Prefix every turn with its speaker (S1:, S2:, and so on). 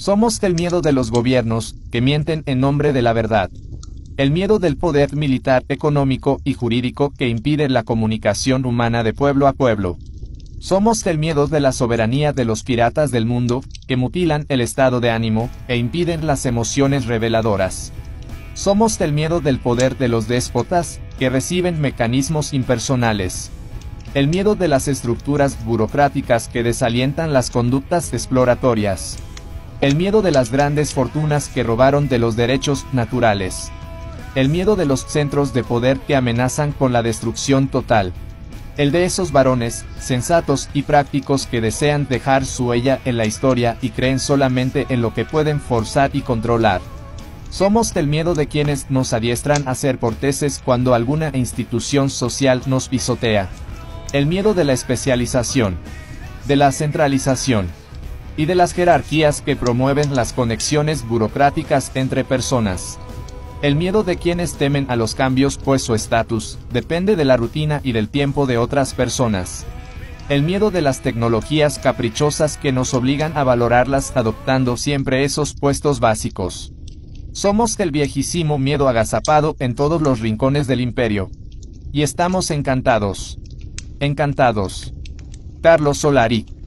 S1: Somos del miedo de los gobiernos, que mienten en nombre de la verdad. El miedo del poder militar, económico y jurídico que impide la comunicación humana de pueblo a pueblo. Somos del miedo de la soberanía de los piratas del mundo, que mutilan el estado de ánimo, e impiden las emociones reveladoras. Somos del miedo del poder de los déspotas, que reciben mecanismos impersonales. El miedo de las estructuras burocráticas que desalientan las conductas exploratorias. El miedo de las grandes fortunas que robaron de los derechos naturales. El miedo de los centros de poder que amenazan con la destrucción total. El de esos varones, sensatos y prácticos que desean dejar su huella en la historia y creen solamente en lo que pueden forzar y controlar. Somos del miedo de quienes nos adiestran a ser corteses cuando alguna institución social nos pisotea. El miedo de la especialización, de la centralización y de las jerarquías que promueven las conexiones burocráticas entre personas. El miedo de quienes temen a los cambios pues su estatus depende de la rutina y del tiempo de otras personas. El miedo de las tecnologías caprichosas que nos obligan a valorarlas adoptando siempre esos puestos básicos. Somos del viejísimo miedo agazapado en todos los rincones del imperio. Y estamos encantados. Encantados. Carlos Solari.